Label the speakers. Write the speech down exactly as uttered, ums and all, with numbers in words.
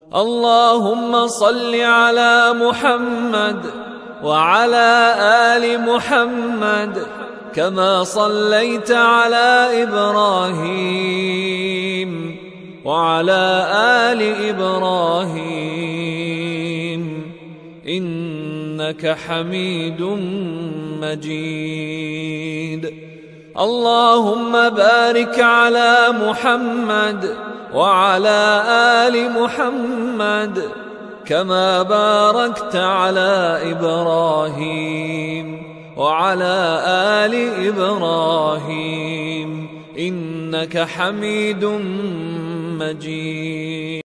Speaker 1: اللهم صل على محمد وعلى آل محمد كما صليت على إبراهيم وعلى آل إبراهيم إنك حميد مجيد. اللهم بارك على محمد وعلى آل محمد كما باركت على إبراهيم وعلى آل إبراهيم إنك حميد مجيد.